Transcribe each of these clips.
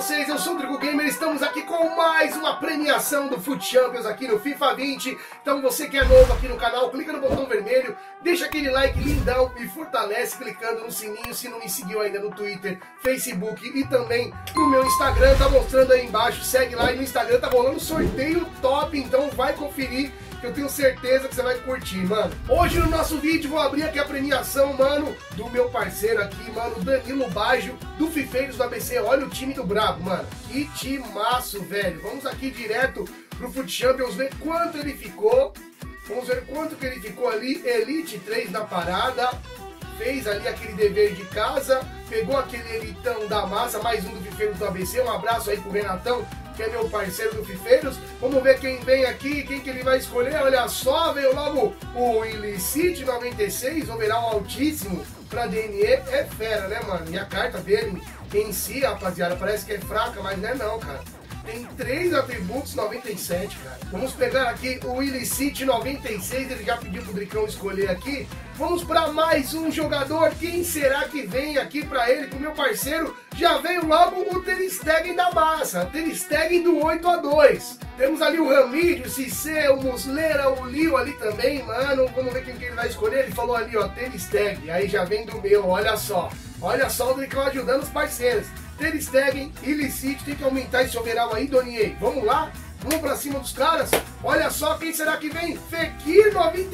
vocês? Eu sou o Drigo Gamer, estamos aqui com mais uma premiação do FUT Champions aqui no FIFA 20. Então você que é novo aqui no canal, clica no botão vermelho, deixa aquele like lindão e fortalece clicando no sininho se não me seguiu ainda no Twitter, Facebook e também no meu Instagram, tá mostrando aí embaixo, segue lá e no Instagram tá rolando sorteio top, então vai conferir que eu tenho certeza que você vai curtir, mano. Hoje no nosso vídeo vou abrir aqui a premiação, mano, do meu parceiro aqui, mano, Danilo Baggio, do Fifeiros do ABC. Olha o time do Brabo, mano. Que timaço, velho. Vamos aqui direto pro FUT Champions ver quanto ele ficou. Vamos ver quanto que ele ficou ali. Elite 3 na parada. Fez ali aquele dever de casa. Pegou aquele elitão da massa, mais um do Fifeiros do ABC. Um abraço aí pro Renatão, que é meu parceiro do Fifeiros. Vamos ver quem vem aqui, quem que ele vai escolher. Olha só, veio logo o Illicit 96, overall altíssimo pra DNE. É fera, né, mano? E a carta dele em si, rapaziada, parece que é fraca, mas não é não, cara. Tem 3 atributos 97, cara. Vamos pegar aqui o Illicit 96, ele já pediu pro Dricão escolher aqui. Vamos para mais um jogador. Quem será que vem aqui para ele, pro meu parceiro? Já veio logo o Ter Stegen da massa, Ter Stegen do 8-2. Temos ali o Ramírez, o Cissé, o Muslera, o Lio ali também, mano. Vamos ver quem que ele vai escolher. Ele falou ali, ó, Ter Stegen. Aí já vem do meu, olha só. Olha só o Dricão ajudando os parceiros. Ter Stegen, Illicit, tem que aumentar esse overall aí, Donier. Vamos lá? Vamos pra cima dos caras. Olha só quem será que vem. Fekir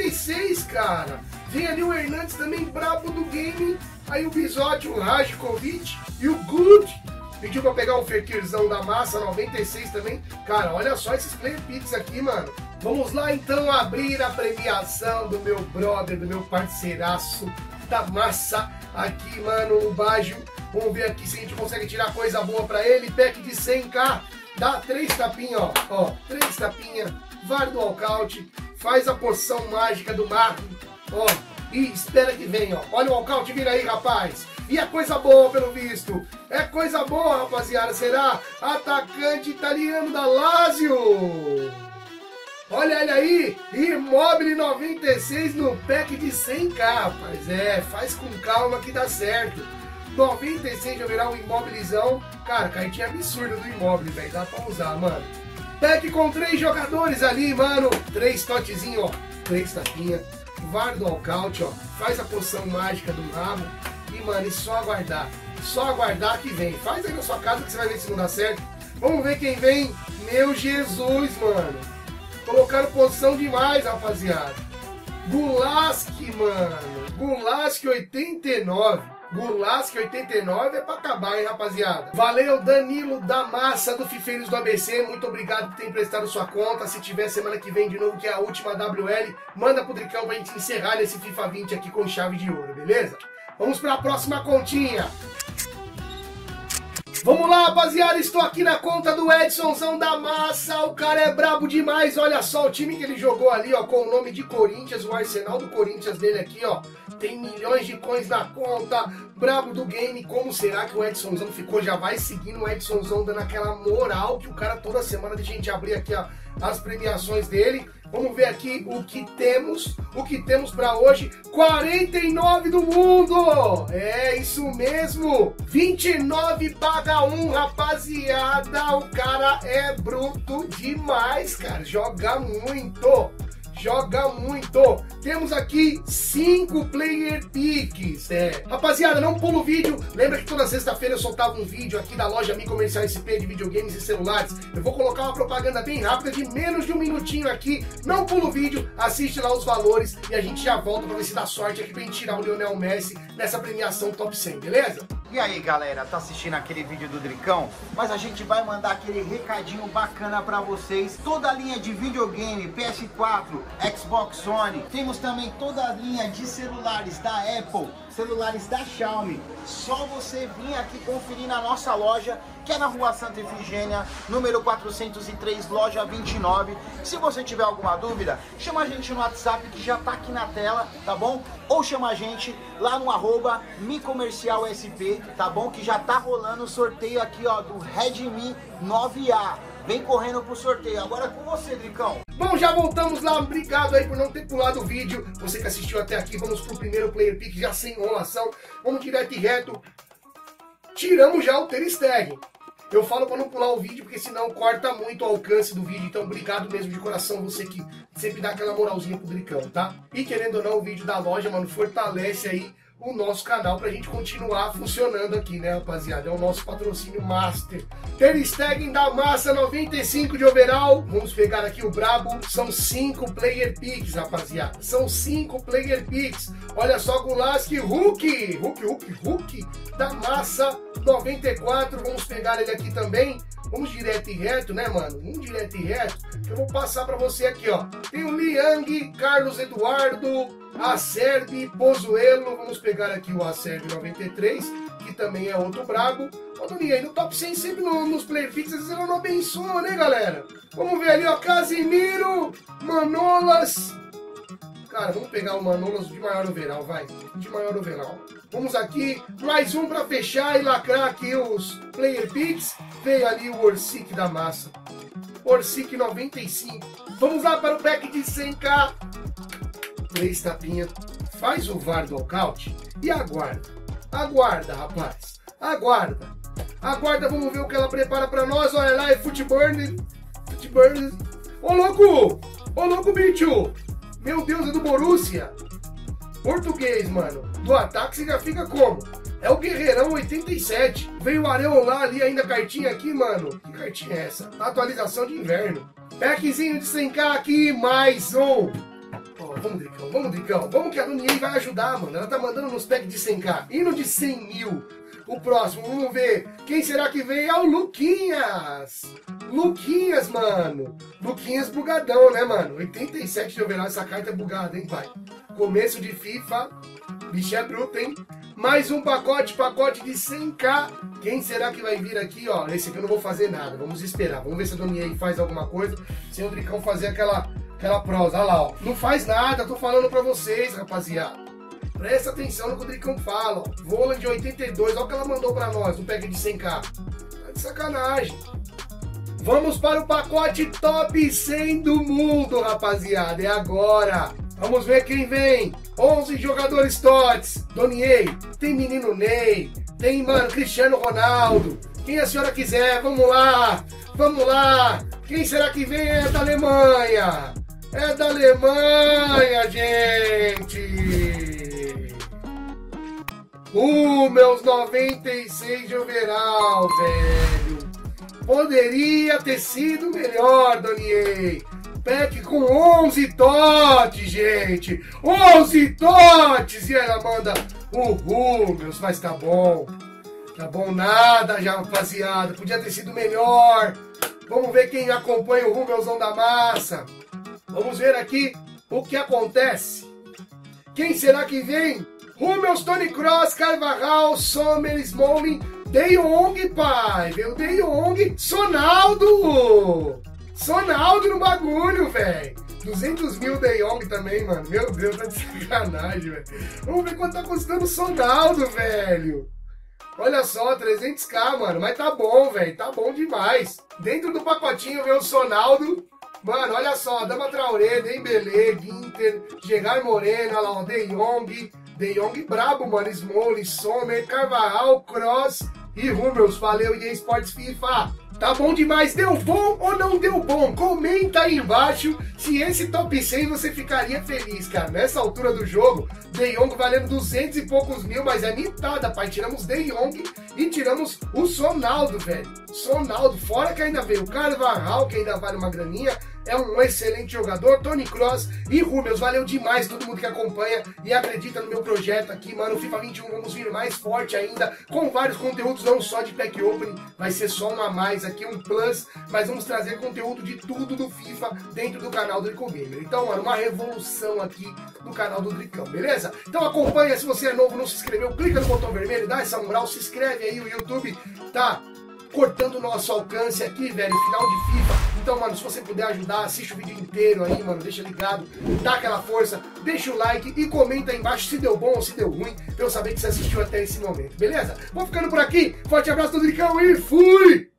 96, cara. Vem ali o Hernandes também, brabo do game. Aí o Bizotti, o Rajkovic e o Good. Pediu pra pegar o Fekirzão da massa, 96 também. Cara, olha só esses player picks aqui, mano. Vamos lá então abrir a premiação do meu brother, do meu parceiraço da massa. Aqui, mano, o Baggio. Vamos ver aqui se a gente consegue tirar coisa boa pra ele. Pack de 100k. Dá 3 tapinhas, ó. 3 tapinhas. VAR do walkout. Faz a poção mágica do Marco. Ó. E espera que venha, ó. Olha o walkout vir aí, rapaz. E é coisa boa, pelo visto. É coisa boa, rapaziada. Será? Atacante italiano da Lazio. Olha ele aí. Immobile 96 no pack de 100k, rapaz. É, faz com calma que dá certo. 96 já virar um Immobilezão. Cara, cartinha absurda do Immobile, velho. Dá pra usar, mano. Pack com 3 jogadores ali, mano. 3 totezinhos, ó. 3 tapinhas. VAR do walkout, ó. Faz a poção mágica do rabo. E, mano, é só aguardar. Só aguardar que vem. Faz aí na sua casa que você vai ver se não dá certo. Vamos ver quem vem. Meu Jesus, mano. Colocaram poção demais, rapaziada. Gulaski, mano. Gulaski 89. Gulaski 89 é pra acabar, hein, rapaziada. Valeu, Danilo da massa do Fifeiros do ABC. Muito obrigado por ter emprestado sua conta. Se tiver semana que vem de novo, que é a última WL, manda pro Dricão pra gente encerrar esse FIFA 20 aqui com chave de ouro, beleza? Vamos pra próxima continha. Vamos lá, rapaziada, estou aqui na conta do Edsonzão da massa, o cara é brabo demais, olha só o time que ele jogou ali, ó, com o nome de Corinthians, o arsenal do Corinthians dele aqui, ó, tem milhões de coins na conta, brabo do game. Como será que o Edsonzão ficou? Já vai seguindo o Edsonzão, dando aquela moral que o cara toda semana deixa a gente abrir aqui, ó, as premiações dele. Vamos ver aqui o que temos para hoje. 49 do mundo! É isso mesmo! 29 paga 1, rapaziada! O cara é bruto demais, cara! Joga muito! Joga muito! Temos aqui 5 player picks. Rapaziada, não pula o vídeo. Lembra que toda sexta-feira eu soltava um vídeo aqui da loja Mi Comercial SP de videogames e celulares. Eu vou colocar uma propaganda bem rápida de menos de um minutinho aqui. Não pula o vídeo, assiste lá os valores e a gente já volta pra ver se dá sorte aqui pra gente tirar o Lionel Messi nessa premiação top 100, beleza? E aí, galera, tá assistindo aquele vídeo do Dricão? Mas a gente vai mandar aquele recadinho bacana pra vocês. Toda a linha de videogame, PS4, Xbox One. Temos também toda a linha de celulares da Apple, celulares da Xiaomi. Só você vir aqui conferir na nossa loja, que é na Rua Santa Efigênia, número 403, loja 29. Se você tiver alguma dúvida, chama a gente no WhatsApp que já tá aqui na tela, tá bom? Ou chama a gente lá no @micomercialsp, tá bom? Que já tá rolando o sorteio aqui, ó, do Redmi 9A. Vem correndo pro sorteio. Agora é com você, Dricão. Bom, já voltamos lá. Obrigado aí por não ter pulado o vídeo. Você que assistiu até aqui, vamos pro primeiro player pick, já sem enrolação. Vamos direto e reto. Tiramos já o Ter Stegen. Eu falo pra não pular o vídeo, porque senão corta muito o alcance do vídeo. Então, obrigado mesmo de coração, você que sempre dá aquela moralzinha pro Dricão, tá? E querendo ou não, o vídeo da loja, mano, fortalece aí o nosso canal pra gente continuar funcionando aqui, né, rapaziada? É o nosso patrocínio master. Ter Stegen da Massa 95 de overall. Vamos pegar aqui o brabo. São 5 player picks, rapaziada. São 5 player picks. Olha só, Gulaski, Hulk da Massa 94. Vamos pegar ele aqui também. Vamos direto e reto, né, mano? Vamos direto e reto. Eu vou passar pra você aqui, ó. Tem o Liang, Carlos Eduardo, Acerbi, Pozuelo. Vamos pegar aqui o Acerbi 93, que também é outro brabo. Ó, Doninha, aí no top 100 sempre nos player picks, às vezes ela não abençoa, né, galera? Vamos ver ali, ó. Casimiro, Manolas. Cara, vamos pegar o Manolas de maior overall, vai. De maior overall. Vamos aqui, mais um pra fechar e lacrar aqui os player picks. Veio ali o Orsic da Massa. Orsic 95. Vamos lá para o pack de 100k. 3 tapinhas. Faz o VAR do walkout e aguarda. Aguarda, rapaz. Aguarda. Aguarda, vamos ver o que ela prepara pra nós. Olha lá, é Footburn. Ô, louco! Ô, louco, bicho! Meu Deus, é do Borussia. Português, mano. Do ataque você já fica como? É o Guerreirão 87. Veio o Areolar ali ainda, cartinha aqui, mano. Que cartinha é essa? Atualização de inverno. Packzinho de 100k aqui, mais um. Oh, vamos, Dricão, vamos, Dricão. Vamos que a Doninha vai ajudar, mano. Ela tá mandando nos packs de 100k. Indo de 100 mil. O próximo, vamos ver. Quem será que vem? É o Luquinhas. Luquinhas, mano. Luquinhas bugadão, né, mano? 87 de overall. Essa carta é bugada, hein, pai? Começo de FIFA. Bicho é bruto, hein? Mais um pacote de 100k. Quem será que vai vir aqui, ó? Esse aqui eu não vou fazer nada. Vamos esperar. Vamos ver se a Doninha aí faz alguma coisa. Sem o Dricão fazer aquela prosa. Olha lá, ó. Não faz nada. Tô falando pra vocês, rapaziada. Presta atenção no que o Dricão fala, ó. Vola de 82. Olha o que ela mandou pra nós. Um pack de 100k. Tá de sacanagem. Vamos para o pacote top 100 do mundo, rapaziada. É agora. Vamos ver quem vem. 11 jogadores TOTS. Doniei. Tem menino Ney. Tem, mano, Cristiano Ronaldo. Quem a senhora quiser. Vamos lá. Vamos lá. Quem será que vem? É da Alemanha. É da Alemanha, gente. Meus 96 de overall, velho. Poderia ter sido melhor, Doniei. Pack com 11 TOTS, gente. 11 TOTS. E ela manda o Rúmeus, mas tá bom. Tá bom nada já, rapaziada. Podia ter sido melhor. Vamos ver quem acompanha o Rúmeusão da Massa. Vamos ver aqui o que acontece. Quem será que vem? Rúmeus, Tony Kroos, Carvajal, Sommer, Smalling, De Jong, pai. Veio De Jong, Sonaldo. Sonaldo no bagulho, velho. 200 mil De Jong também, mano. Meu Deus, tá de sacanagem, velho. Vamos ver quanto tá custando o Sonaldo, velho. Olha só, 300k, mano. Mas tá bom, velho. Tá bom demais. Dentro do pacotinho veio o Sonaldo. Mano, olha só. Dama Traoré, Dembélé, Ginter, Gerard Moreno, olha lá, ó, De Jong. De Jong brabo, mano. Smalling, Sommer, Carvajal, Kroos e Rúmeus. Valeu, EA Sports FIFA. Tá bom demais? Deu bom ou não deu bom? Comenta aí embaixo se esse top 100 você ficaria feliz, cara. Nessa altura do jogo, De Jong valendo 200 e poucos mil, mas é mitada, pai. Tiramos De Jong e tiramos o Sonaldo, velho. Sonaldo, fora que ainda veio o Carvajal, que ainda vale uma graninha. É um excelente jogador, Tony Kroos e Rúmeus. Valeu demais todo mundo que acompanha e acredita no meu projeto aqui, mano. FIFA 21, vamos vir mais forte ainda, com vários conteúdos, não só de pack opening. Vai ser só um a mais aqui, um plus, mas vamos trazer conteúdo de tudo do FIFA dentro do canal do Dricão Gamer. Então, mano, uma revolução aqui no canal do Dricão, beleza? Então acompanha, se você é novo, não se inscreveu, clica no botão vermelho, dá essa moral, se inscreve aí, o YouTube tá cortando o nosso alcance aqui, velho, final de FIFA. Então, mano, se você puder ajudar, assiste o vídeo inteiro aí, mano, deixa ligado, dá aquela força, deixa o like e comenta aí embaixo se deu bom ou se deu ruim, pra eu saber que você assistiu até esse momento, beleza? Vou ficando por aqui, forte abraço do Dricão e fui!